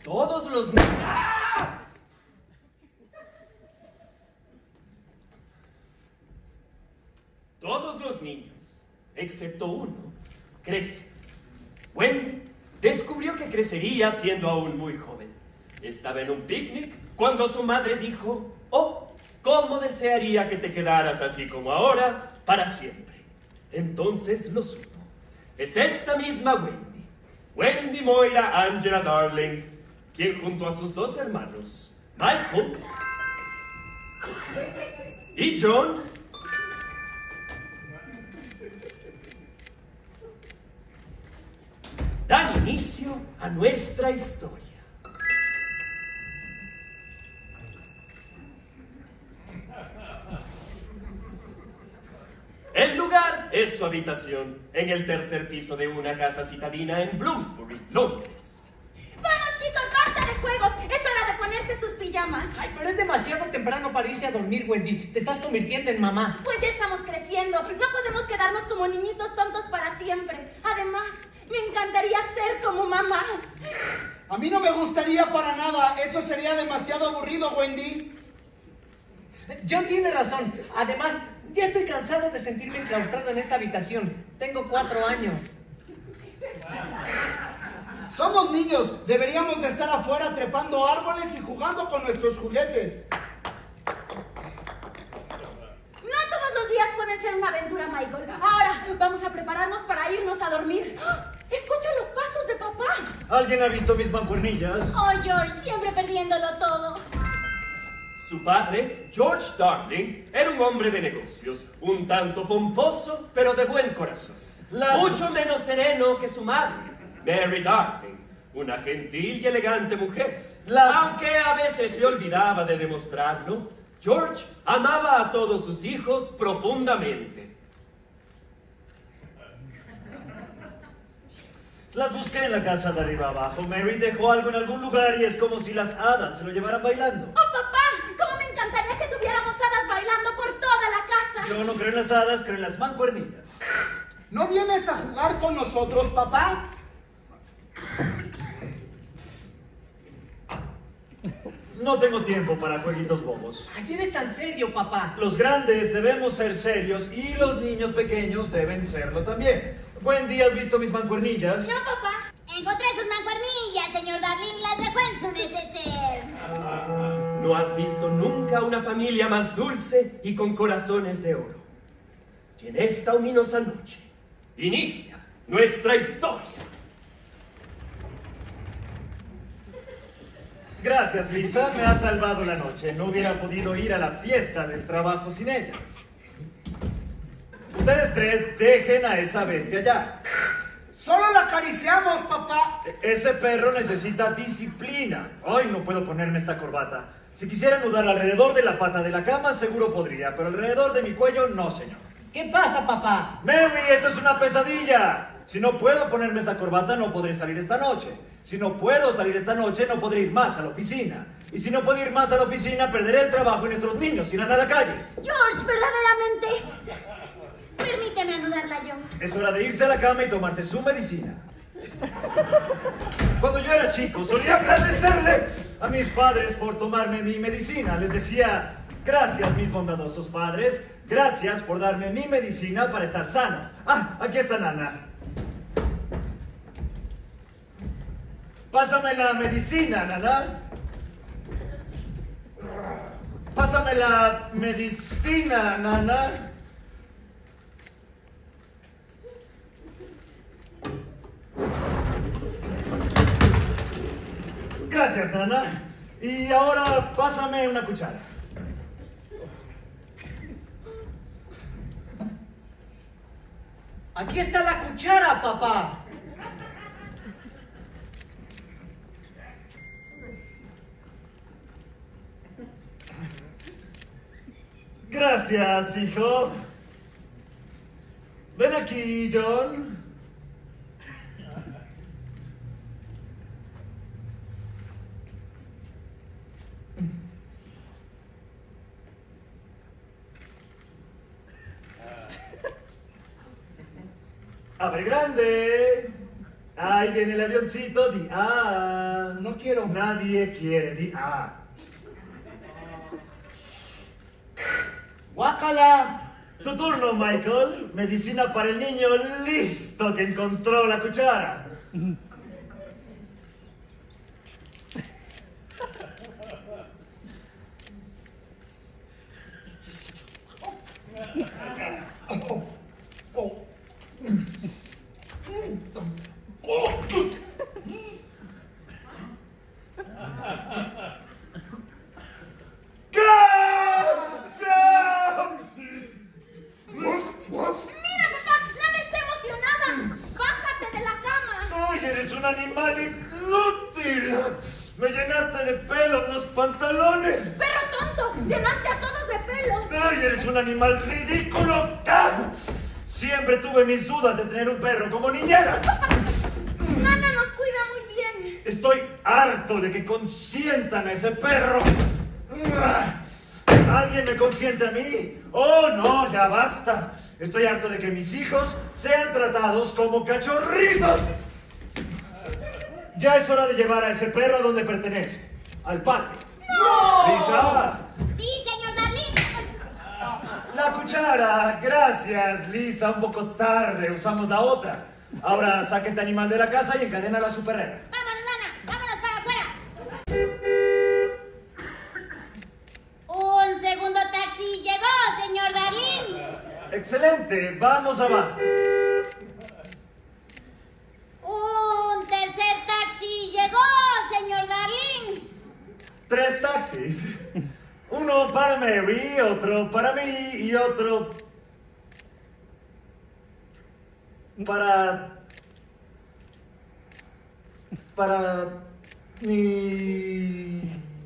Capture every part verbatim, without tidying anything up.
Todos los niños... ¡Ah! Todos los niños, excepto uno, crecen. Wendy descubrió que crecería siendo aún muy joven. Estaba en un picnic cuando su madre dijo, oh, cómo desearía que te quedaras así como ahora para siempre. Entonces lo supo. Es esta misma Wendy, Wendy Moira Angela Darling, quien junto a sus dos hermanos, Michael y John, dan inicio a nuestra historia. El lugar es su habitación, en el tercer piso de una casa citadina en Bloomsbury, Londres. ¡Vamos, chicos! ¡Basta de juegos! ¡Es hora de ponerse sus pijamas! Ay, pero es demasiado temprano para irse a dormir, Wendy. Te estás convirtiendo en mamá. Pues ya estamos creciendo. No podemos quedarnos como niñitos tontos para siempre. Además, me encantaría ser como mamá. A mí no me gustaría para nada. Eso sería demasiado aburrido, Wendy. John tiene razón. Además, ya estoy cansado de sentirme enclaustrado en esta habitación. Tengo cuatro años. Somos niños. Deberíamos de estar afuera trepando árboles y jugando con nuestros juguetes. No todos los días pueden ser una aventura, Michael. Ahora, vamos a prepararnos para irnos a dormir. ¡Escucha los pasos de papá! ¿Alguien ha visto mis mancuernillas? Oh, George, siempre perdiéndolo todo. Su padre, George Darling, era un hombre de negocios, un tanto pomposo, pero de buen corazón. Las... Mucho menos sereno que su madre, Mary Darling, una gentil y elegante mujer. Las... Aunque a veces se olvidaba de demostrarlo, George amaba a todos sus hijos profundamente. Las busqué en la casa de arriba abajo. Mary dejó algo en algún lugar y es como si las hadas se lo llevaran bailando. ¡Oh, papá! ¿Cómo me encantaría que tuviéramos hadas bailando por toda la casa? Yo no creo en las hadas, creo en las mancuernillas. ¿No vienes a jugar con nosotros, papá? No tengo tiempo para jueguitos bobos. ¿A quién es tan serio, papá? Los grandes debemos ser serios y los niños pequeños deben serlo también. Buen día, ¿has visto mis mancuernillas? No, papá. Encontré sus mancuernillas, señor Darling, las dejó en su neceser. No has visto nunca una familia más dulce y con corazones de oro. Y en esta ominosa noche inicia nuestra historia. Gracias, Lisa. Me has salvado la noche. No hubiera podido ir a la fiesta del trabajo sin ellas. Ustedes tres dejen a esa bestia ya. Solo la acariciamos, papá. Ese perro necesita disciplina. Ay, no puedo ponerme esta corbata. Si quisiera anudar alrededor de la pata de la cama, seguro podría, pero alrededor de mi cuello, no, señor. ¿Qué pasa, papá? Mary, esto es una pesadilla. Si no puedo ponerme esta corbata, no podré salir esta noche. Si no puedo salir esta noche, no podré ir más a la oficina. Y si no puedo ir más a la oficina, perderé el trabajo y nuestros niños irán a la calle. George, verdaderamente. Permíteme anudarla yo. Es hora de irse a la cama y tomarse su medicina. Cuando yo era chico, solía agradecerle a mis padres por tomarme mi medicina. Les decía, gracias, mis bondadosos padres. Gracias por darme mi medicina para estar sano. Ah, aquí está Nana. Pásame la medicina, Nana. Pásame la medicina, Nana. Gracias, Nana. Y ahora pásame una cuchara. Aquí está la cuchara, papá. Gracias, hijo. Ven aquí, John. Abre grande. Ahí viene el avioncito, di ah. No quiero. Nadie quiere, di ah. ¡Guácala! Tu turno, Michael. Medicina para el niño listo que encontró la cuchara. ¡Un animal inútil! ¡Me llenaste de pelo en los pantalones! ¡Perro tonto! ¡Llenaste a todos de pelos! ¡Ay, eres un animal ridículo! ¡Ah! Siempre tuve mis dudas de tener un perro como niñera. Nana nos cuida muy bien. Estoy harto de que consientan a ese perro. ¿Alguien me consiente a mí? ¡Oh, no! ¡Ya basta! Estoy harto de que mis hijos sean tratados como cachorritos. Ya es hora de llevar a ese perro a donde pertenece. Al patio. ¡No! ¡Lisa! Sí, señor Darling. La cuchara. Gracias, Lisa. Un poco tarde. Usamos la otra. Ahora saca este animal de la casa y encadénalo a su perrera. Vámonos, Nana. Vámonos para afuera. Un segundo taxi llegó, señor Darling. Excelente. Vamos abajo. Un tercer taxi llegó, señor Darling. Tres taxis. Uno para Mary, otro para mí y otro para... para mi...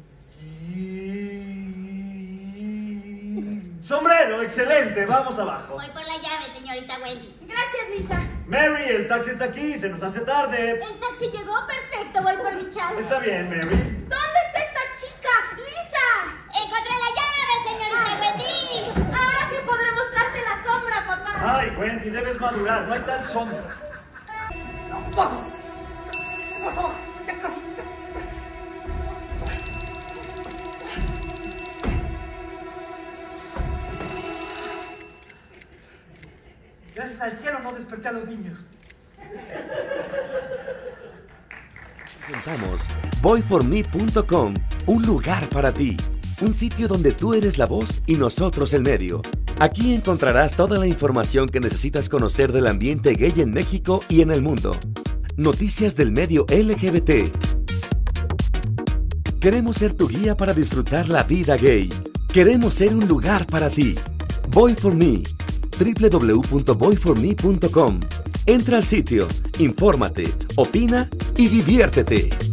sombrero. Excelente. Vamos abajo. Voy por la llave, señorita Wendy. Gracias, Lisa. Mary, el taxi está aquí. Se nos hace tarde. El taxi llegó, perfecto. Voy por mi chal. Está bien, Mary. ¿Dónde está esta chica? ¡Lisa! Encontré la llave, señorita Wendy. Ahora sí podré mostrarte la sombra, papá. Ay, Wendy, debes madurar. No hay tal sombra. ¡Bajo! ¡Más abajo! ¡Ya casi! ya. Gracias al cielo no desperté a los niños. Presentamos voy for me punto com, un lugar para ti, un sitio donde tú eres la voz y nosotros el medio. Aquí encontrarás toda la información que necesitas conocer del ambiente gay en México y en el mundo. Noticias del medio L G B T. Queremos ser tu guía para disfrutar la vida gay. Queremos ser un lugar para ti. Voy for me. w w w punto voy for me punto com. Entra al sitio, infórmate, opina y diviértete.